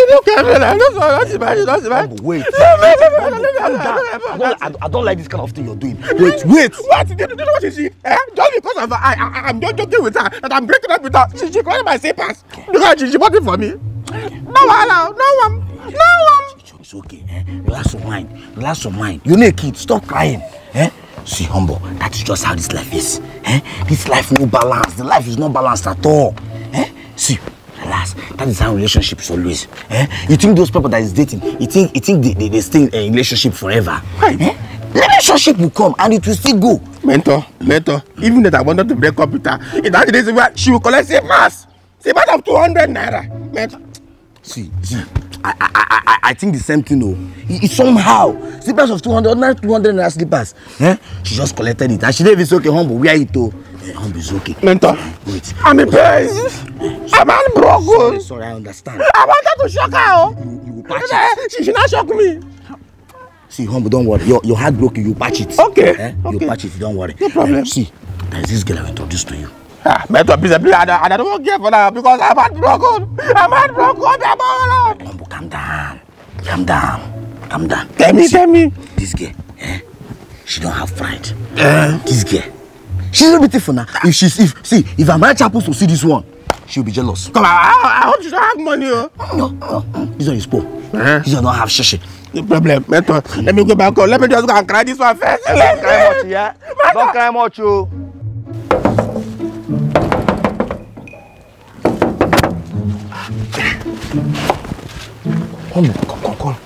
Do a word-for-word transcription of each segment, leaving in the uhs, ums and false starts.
Wait. I don't like this kind of thing you're doing. Wait, wait. What? Do you know what she see? Eh? Just because of I, I, I'm just joking with her, that I'm breaking up with her. She, she calling my slippers because she, she bought it for me. No one, no one, no one. It's okay. Eh? Relax your mind. Relax your mind. You're a kid. Stop crying. Eh? See, humble. That is just how this life is. Eh? This life no balance. The life is not balanced at all. Eh? See. Relax. That is how relationships always. Eh? You think those people that is dating, you think you think they, they, they stay in a relationship forever? Right. Eh? Relationship will come and it will still go. Mentor, mentor, even that I wanted to break up with her, in that days where she will collect a mass. Say mass of two hundred naira. Mentor. See, see, I, I, I, I think the same thing, though. It, it somehow, slippers of two hundred, not two hundred naira slippers. Eh? She just collected it and she didn't even say, okay, humble, where are you to? Eh, humble is okay. Mentor, wait. I'm in pain. I'm unbroken. Sorry, sorry, I understand. I wanted to shock her. You, you will patch it. She should not shock me. See, humble, don't worry. Your, your heart broken, you patch it. Okay. Eh? Okay. You patch it, don't worry. No problem. Uh, see, there's this girl I will introduce to you. Ah, mentor, please, please, I, I don't want to get for that because I'm heartbroken. I'm heartbroken. I'm all humble, calm down. Calm down. Calm down. Tell me, see, tell me. This girl, eh? She don't have pride. Uh, this girl, she's not beautiful now. If she's, if, see, if Amarachi happens to see this one, she'll be jealous. Come on, I, I hope she don't have money. Oh. No, no, this one is poor. Uh-huh. This one don't have shishi. No problem, mentor. Mm. Let me go back home. Let me just go and cry this one first. Don't cry much, yeah? Don't cry much, oh. Come, come, come, come.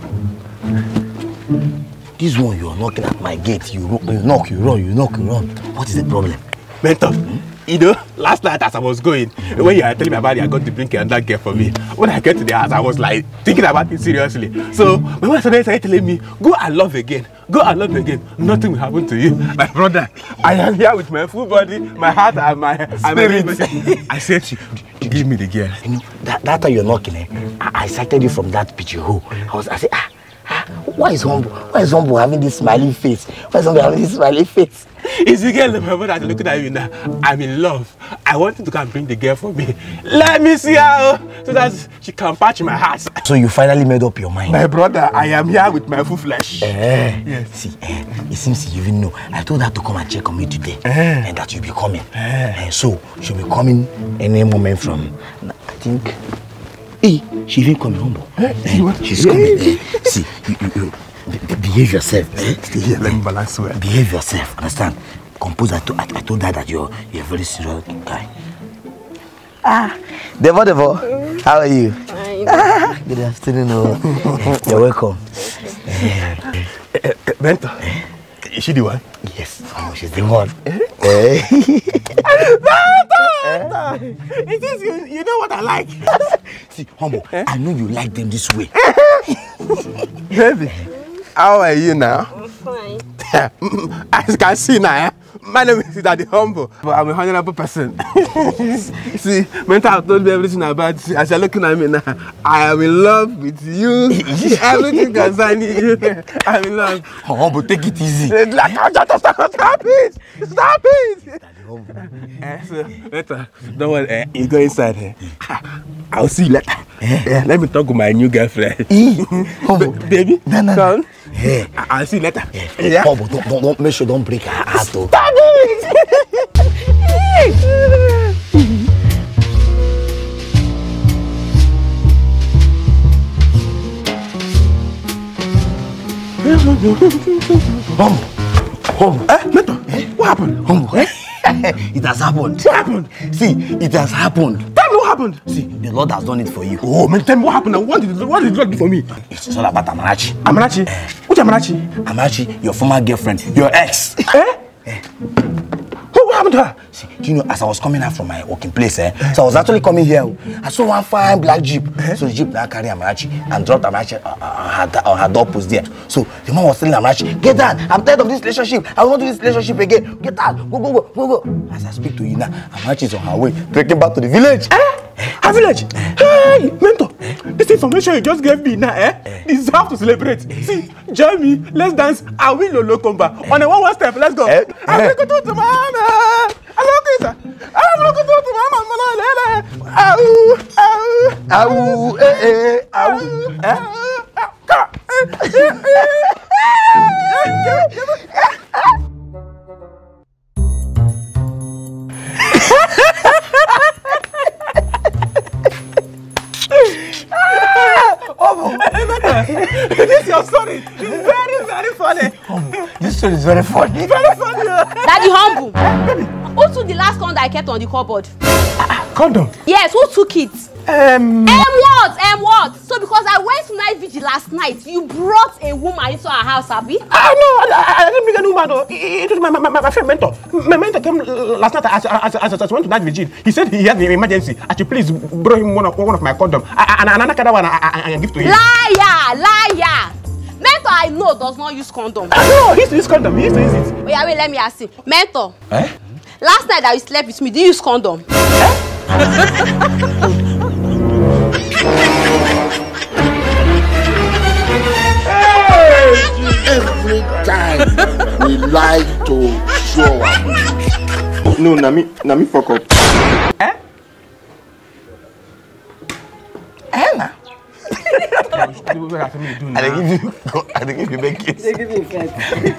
This one, you are knocking at my gate. You, you knock, you run, you knock, you run. What is the problem? Mentor, hmm? You know, last night as I was going, mm-hmm. when you were telling me about it, I got to bring another girl for me. When I get to the house, I was like thinking about it seriously. So my wife started telling me, go and love again, go and love again. Nothing will happen to you, my brother. I am here with my full body, my heart, and my spirit. I said, give me the girl. You know, that that time you're knocking, eh? I, I sighted you from that picture. I was, I said, ah, ah, why is humble? Why is humble having this smiling face? Why is humble having this smiling face? It's the girl, my brother, looking at you now. I'm in love. I want you to come bring the girl for me. Let me see her so that she can patch my heart. So you finally made up your mind? My brother, I am here with my full flesh. Eh, yes. See, eh, it seems you even know. I told her to come and check on me today. Eh. And that you'll be coming. Eh. And so she'll be coming any moment from, I think, hey, she even coming humble. Eh. Eh, she's coming. Eh. See, you, you, you behave yourself. Eh? Stay here, let me balance well. Behave yourself, understand? Compose, I, to, I, I told her that you're, you're a very serious guy. Ah, Devo, Devo, how are you? Fine. Ah, good afternoon. Oh. You're welcome. Mentor, eh? Is she the one? Yes, oh, she's the one. Eh? Eh? Mentor, it is you, you know what I like. See, humble, eh? I know you like them this way. Baby, how are you now? I'm fine. As you can see now, eh? My name is Daddy Humble, but I'm a honorable person. See, Mentor told me everything about you. As you're looking at me now, I am in love with you. Everything concerning you. I'm in love. Humble, take it easy. Like, stop, stop, stop it! Stop it! Daddy Humble. Eh, so, Mentor, don't worry, eh? You go inside. Eh? I'll see you later. Eh? Yeah, let me talk with my new girlfriend. Humble, baby, no, no, come. Hey. I'll see you later. Yeah. Yeah. Humble, don't, don't, don't, make sure don't break her heart. Stop it! Humble, Humble. Eh, Mentor, eh? What happened? Humble, eh? It has happened. What happened? See, it has happened. Tell me what happened. See, the Lord has done it for you. Oh, man, tell me what happened. What did, what did the Lord do for me? It's all about Amarachi. Amarachi? Uh, Which Amarachi? Amarachi, your former girlfriend, your ex. Eh? Eh? What happened to her? See, do you know, as I was coming out from my working place, eh, so I was actually coming here, I saw one fine black Jeep. Eh? So the Jeep now carried Amarachi and dropped Amarachi on her, on her doorpost there. So the man was telling Amarachi, get out, I'm tired of this relationship. I want to do this relationship again. Get out, go, go, go, go, go. As I speak to you now, Amarachi is on her way, trekking back to the village. Eh? Her village? Eh? Hey, Mentor, eh? This information you just gave me now, eh? eh? Deserve to celebrate. Eh? See, join me, let's dance, I will Lolo Komba. Eh? On a one one step, let's go. Eh? I'm going to do to mama. I love this. Ow, eh, eh, ow, eh? This your story is very, very funny. This story is very funny. Very funny. Daddy, humble. Who took the last condom I kept on the cupboard? Condom? Yes, who took it? Um. M what? M what? So because I went to night vigil last night, you brought a woman into our house, Abby? Ah no, I, I didn't bring any woman. No. It was my, my, my, my friend Mentor. My mentor came last night as, as, as, as I went to night vigil. He said he had an emergency. I should please borrow him one of one of my condom. And another one I, I, I give to him. Liar, liar. Mentor I know does not use condom. Ah no, he used to use condom. He used to use it. Wait, wait, let me ask you. Mentor. Eh? Last night that you slept with me, did you use condom? Eh? Every time we like to show our mood. No, na me, na me fuck up. Eh? Eh, na? I I dey give you, I dey give you big kiss. They give you first.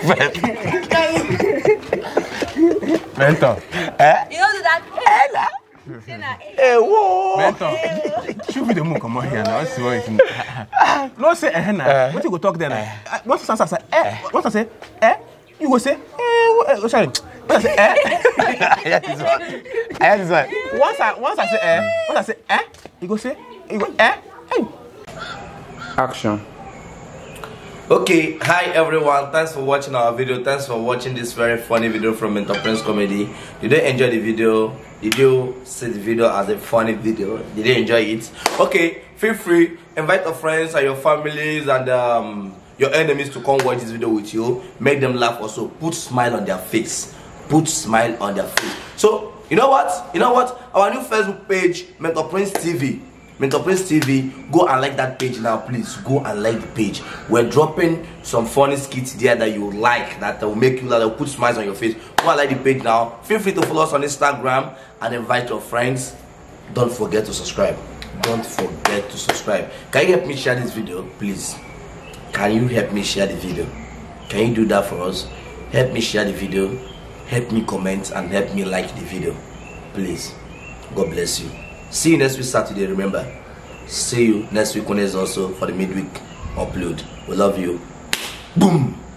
Mentor. Eh? You don't do that. Eh, na? Eh, whoa. Mentor. Should be the moon come on here now. Let's see what it is. No say eh na. What you go talk then? Once I say eh, once I say eh, you go say eh. Sorry. Once I say eh. I hear this one. I hear this one. Once I once I say eh, once I say eh, you go say you go eh. Hey. Action. Okay, hi everyone, thanks for watching our video. Thanks for watching this very funny video from Mentor Prince Comedy. Did you enjoy the video? Did you see the video as a funny video? Did you enjoy it? Okay, feel free, invite your friends and your families and um, your enemies to come watch this video with you. Make them laugh also. Put smile on their face. Put smile on their face. So, you know what? You know what? Our new Facebook page, Mentor Prince T V. Mentor Prince T V, go and like that page now, please. Go and like the page. We're dropping some funny skits there that you like, that will make you laugh, that will put smiles on your face. Go and like the page now. Feel free to follow us on Instagram and invite your friends. Don't forget to subscribe. Don't forget to subscribe. Can you help me share this video, please? Can you help me share the video? Can you do that for us? Help me share the video. Help me comment and help me like the video, please. God bless you. See you next week Saturday, remember. See you next week Wednesday also for the midweek upload. We love you. Boom.